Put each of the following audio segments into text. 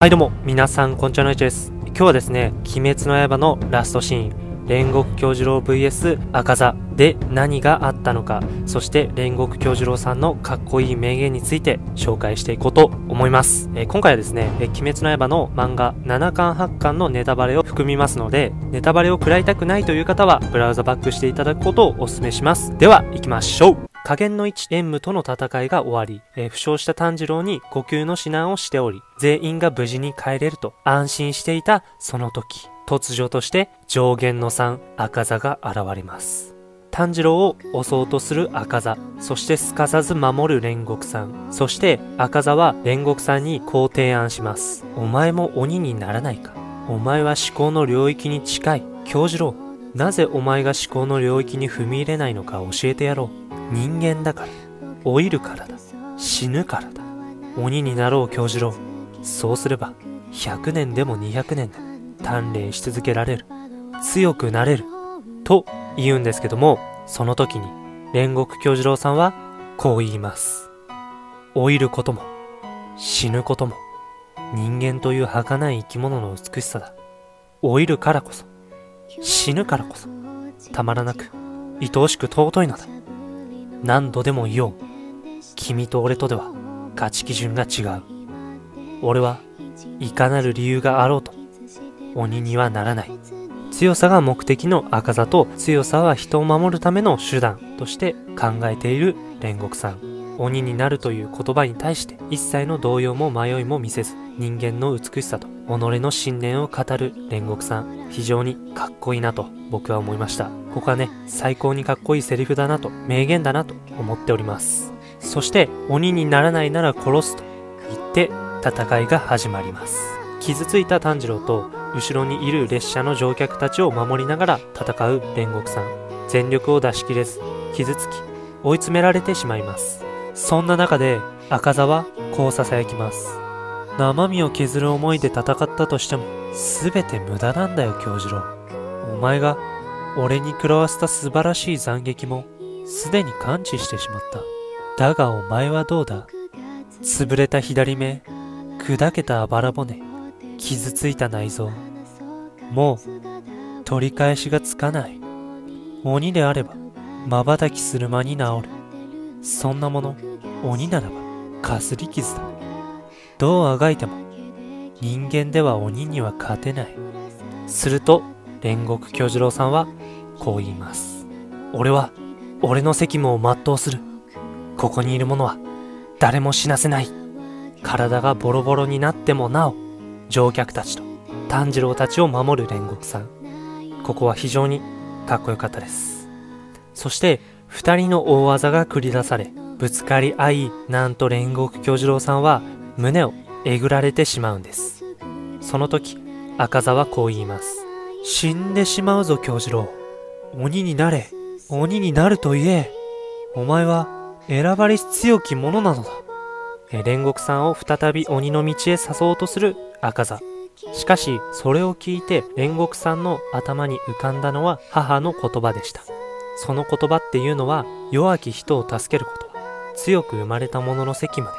はいどうも、皆さんこんにちは、のいちです。今日はですね、鬼滅の刃のラストシーン、煉獄杏寿郎 VS 赤座で何があったのか、そして煉獄杏寿郎さんのかっこいい名言について紹介していこうと思います。今回はですね、鬼滅の刃の漫画7巻8巻のネタバレを含みますので、ネタバレを食らいたくないという方はブラウザバックしていただくことをお勧めします。では行きましょう。下弦の一縁武との戦いが終わり、負傷した炭治郎に呼吸の指南をしており、全員が無事に帰れると安心していたその時、突如として上弦の3赤座が現れます。炭治郎を襲おうとする赤座、そしてすかさず守る煉獄さん、そして赤座は煉獄さんにこう提案します。お前も鬼にならないか。お前は思考の領域に近い。杏寿郎、なぜお前が思考の領域に踏み入れないのか教えてやろう。人間だから、老いるからだ、死ぬからだ。鬼になろう杏寿郎。そうすれば100年でも200年でも鍛錬し続けられる、強くなれると言うんですけども、その時に煉獄杏寿郎さんはこう言います。老いることも死ぬことも人間という儚い生き物の美しさだ。老いるからこそ、死ぬからこそたまらなく愛おしく尊いのだ。何度でも言おう。君と俺とでは価値基準が違う。俺はいかなる理由があろうと鬼にはならない。強さが目的の赤座と、強さは人を守るための手段として考えている煉獄さん。鬼になるという言葉に対して一切の動揺も迷いも見せず、人間の美しさと己の信念を語る煉獄さん、非常にかっこいいなと僕は思いました。ここはね、最高にかっこいいセリフだなと、名言だなと思っております。そして鬼にならないなら殺すと言って戦いが始まります。傷ついた炭治郎と後ろにいる列車の乗客たちを守りながら戦う煉獄さん、全力を出し切れず傷つき追い詰められてしまいます。そんな中で赤座はこう囁きます。生身を削る思いで戦ったとしても全て無駄なんだよ杏寿郎。お前が俺に食らわせた素晴らしい斬撃もすでに完治してしまった。だがお前はどうだ。潰れた左目、砕けたあばら骨、傷ついた内臓、もう取り返しがつかない。鬼であれば瞬きする間に治る。そんなもの鬼ならばかすり傷だ。どうあがいても人間では鬼には勝てない。すると煉獄杏寿郎さんはこう言います。俺は俺の責務を全うする。ここにいる者は誰も死なせない。体がボロボロになってもなお乗客たちと炭治郎たちを守る煉獄さん、ここは非常にかっこよかったです。そして二人の大技が繰り出され、ぶつかり合い、なんと煉獄杏寿郎さんは胸をえぐられてしまうんです。その時赤座はこう言います。死んでしまうぞ杏寿郎。鬼になれ。鬼になると言え。お前は選ばれし強き者なのだ。煉獄さんを再び鬼の道へ誘おうとする赤座。しかしそれを聞いて煉獄さんの頭に浮かんだのは母の言葉でした。その言葉っていうのは、弱き人を助けることは強く生まれた者の責務です。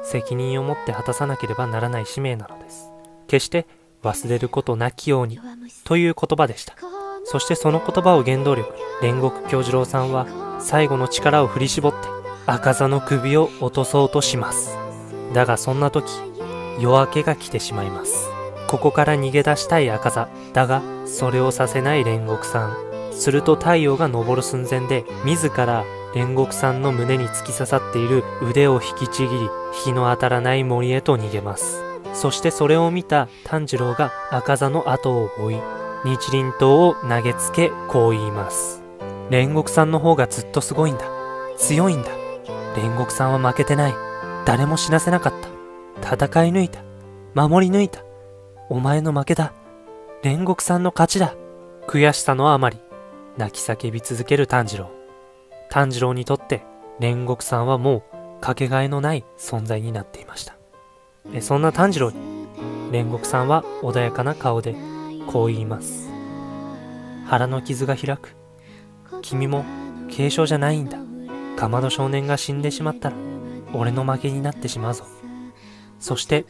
責任を持って果たさなければならない使命なのです。決して忘れることなきようにという言葉でした。そしてその言葉を原動力に煉獄杏寿郎さんは最後の力を振り絞って赤座の首を落とそうとします。だがそんな時、夜明けが来てしまいます。ここから逃げ出したい赤座だが、それをさせない煉獄さん。すると太陽が昇る寸前で自ら煉獄さんの胸に突き刺さっている腕を引きちぎり、日の当たらない森へと逃げます。そしてそれを見た炭治郎が赤座の後を追い、日輪刀を投げつけこう言います。煉獄さんの方がずっとすごいんだ。強いんだ。煉獄さんは負けてない。誰も死なせなかった。戦い抜いた。守り抜いた。お前の負けだ。煉獄さんの勝ちだ。悔しさのあまり泣き叫び続ける炭治郎。炭治郎にとって煉獄さんはもうかけがえのない存在になっていました。そんな炭治郎に煉獄さんは穏やかな顔でこう言います。腹の傷が開く。君も軽傷じゃないんだ。竈門少年が死んでしまったら俺の負けになってしまうぞ。そして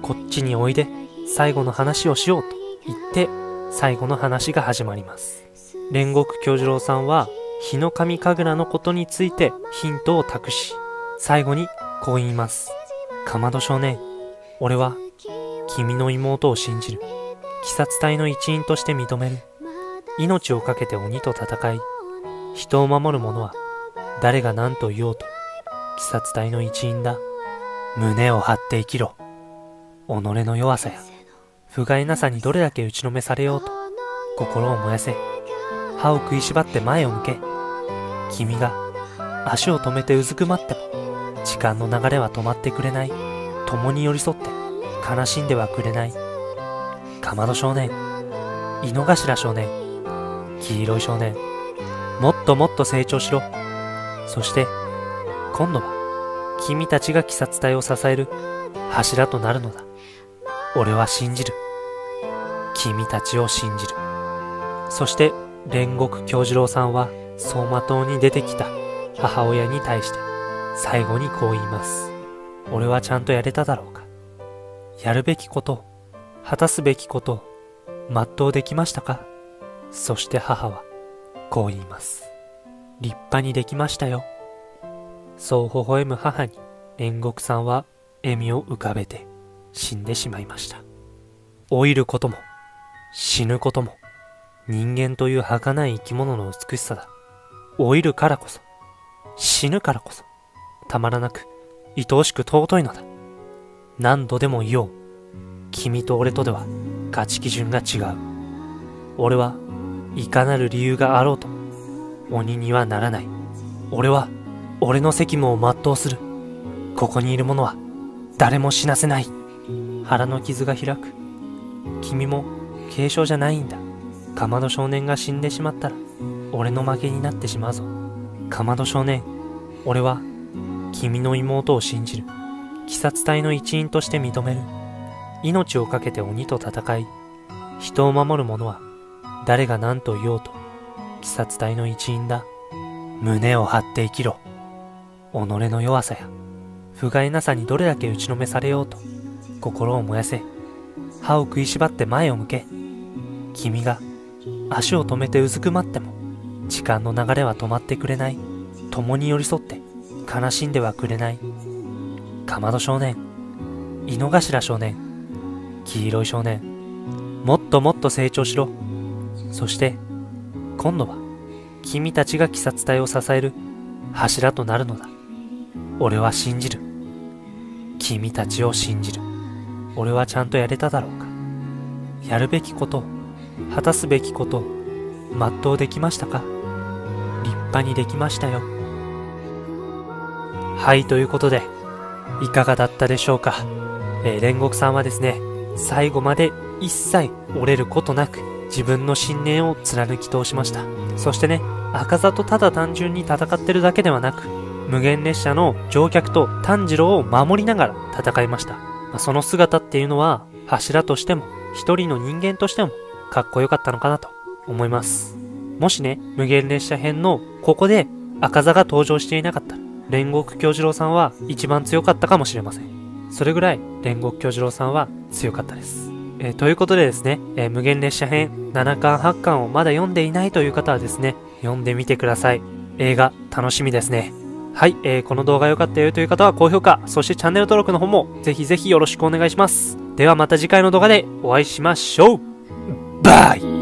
こっちにおいで、最後の話をしようと言って、最後の話が始まります。煉獄杏寿郎さんは、日の神神楽のことについてヒントを託し、最後にこう言います。かまど少年、俺は君の妹を信じる。鬼殺隊の一員として認める。命を懸けて鬼と戦い、人を守る者は誰が何と言おうと鬼殺隊の一員だ。胸を張って生きろ。己の弱さや不甲斐なさにどれだけ打ちのめされようと心を燃やせ。歯を食いしばって前を向け。君が足を止めてうずくまっても時間の流れは止まってくれない。共に寄り添って悲しんではくれない。かまど少年、井の頭少年、黄色い少年、もっともっと成長しろ。そして今度は君たちが鬼殺隊を支える柱となるのだ。俺は信じる。君たちを信じる。そして煉獄杏寿郎さんは走馬灯に出てきた母親に対して最後にこう言います。俺はちゃんとやれただろうか。やるべきことを、果たすべきことを全うできましたか。そして母はこう言います。立派にできましたよ。そう微笑む母に煉獄さんは笑みを浮かべて死んでしまいました。老いることも死ぬことも人間という儚い生き物の美しさだ。老いるからこそ、死ぬからこそ、たまらなく愛おしく尊いのだ。何度でも言おう。君と俺とでは価値基準が違う。俺はいかなる理由があろうと鬼にはならない。俺は俺の責務を全うする。ここにいる者は誰も死なせない。腹の傷が開く。君も軽傷じゃないんだ。かまど少年が死んでしまったら俺の負けになってしまうぞ。かまど少年、俺は君の妹を信じる。鬼殺隊の一員として認める。命を懸けて鬼と戦い、人を守る者は誰が何と言おうと鬼殺隊の一員だ。胸を張って生きろ。己の弱さや不甲斐なさにどれだけ打ちのめされようと心を燃やせ。歯を食いしばって前を向け。君が足を止めてうずくまっても時間の流れは止まってくれない。共に寄り添って悲しんではくれない。かまど少年、井の頭少年、黄色い少年、もっともっと成長しろ。そして今度は君たちが鬼殺隊を支える柱となるのだ。俺は信じる。君たちを信じる。俺はちゃんとやれただろうか。やるべきことを、果たすべきことを全うできましたか。立派にできましたよ。はい、ということでいかがだったでしょうか。煉獄さんはですね、最後まで一切折れることなく自分の信念を貫き通しました。そしてね、赤座とただ単純に戦ってるだけではなく、無限列車の乗客と炭治郎を守りながら戦いました。その姿っていうのは柱としても一人の人間としてもかっこよかったのかなと思います。もしね、無限列車編のここで赤座が登場していなかったら、煉獄杏寿郎さんは一番強かったかもしれません。それぐらい煉獄杏寿郎さんは強かったです。ということでですね、無限列車編7巻8巻をまだ読んでいないという方はですね、読んでみてください。映画楽しみですね。はい、この動画良かったよという方は高評価、そしてチャンネル登録の方もぜひぜひよろしくお願いします。ではまた次回の動画でお会いしましょう。バイ。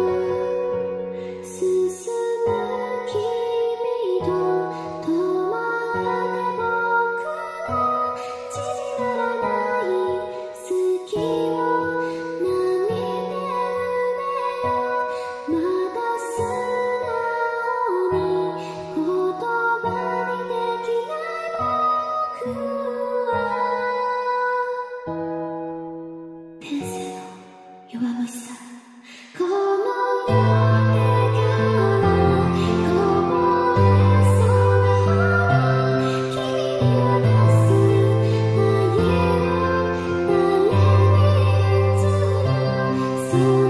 進む君と共す